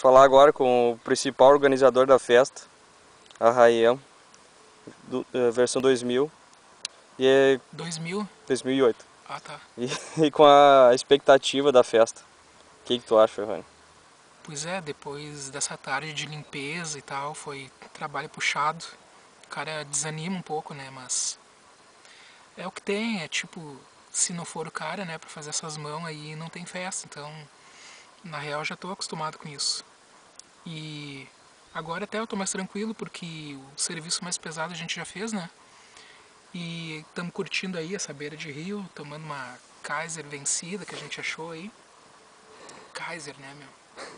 falar agora com o principal organizador da festa, a Raiem, versão 2000. E é 2000? 2008. Ah, tá. E com a expectativa da festa. O que tu acha, Ferrani? Pois é, depois dessa tarde de limpeza e tal, foi trabalho puxado. O cara desanima um pouco, né? Mas é o que tem, é tipo, se não for o cara, né, pra fazer essas mãos aí, não tem festa. Então, na real, já tô acostumado com isso. E agora até eu tô mais tranquilo porque o serviço mais pesado a gente já fez, né? E estamos curtindo aí essa beira de rio, tomando uma Kaiser vencida que a gente achou aí. Kaiser, né, meu?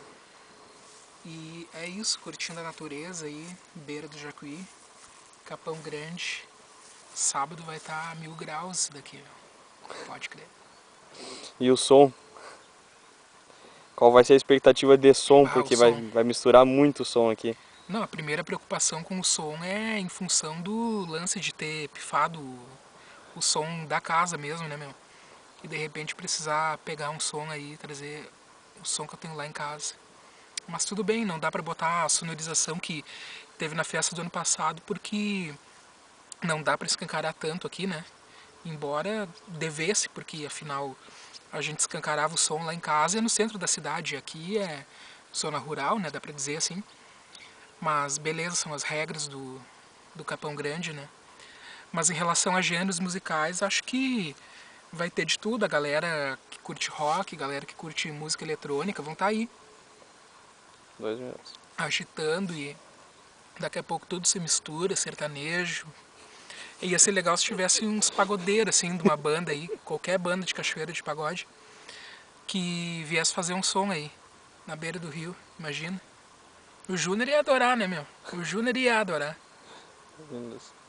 E é isso, curtindo a natureza aí, beira do Jacuí, Capão Grande. Sábado vai estar a 1000 graus isso daqui, meu. Pode crer. E o som? Qual vai ser a expectativa de som? Ah, o Porque vai, som. vai misturar muito som aqui. Não, a primeira preocupação com o som é em função do lance de ter pifado o som da casa mesmo, né, meu? E de repente precisar pegar um som aí, trazer o som que eu tenho lá em casa. Mas tudo bem, não dá pra botar a sonorização que teve na festa do ano passado, porque não dá pra escancarar tanto aqui, né? Embora devesse, porque afinal a gente escancarava o som lá em casa e é no centro da cidade. Aqui é zona rural, né? Dá pra dizer assim. Mas beleza, são as regras do Capão Grande, né? Mas em relação a gêneros musicais, acho que vai ter de tudo. A galera que curte rock, a galera que curte música eletrônica vão estar aí 2 minutos. agitando e daqui a pouco tudo se mistura, sertanejo. E ia ser legal se tivesse uns pagodeiros, assim, de uma banda aí, qualquer banda de cachoeira de pagode, que viesse fazer um som aí, na beira do rio, imagina. O Júnior ia adorar, né, meu? O Júnior ia adorar. 2 minutos.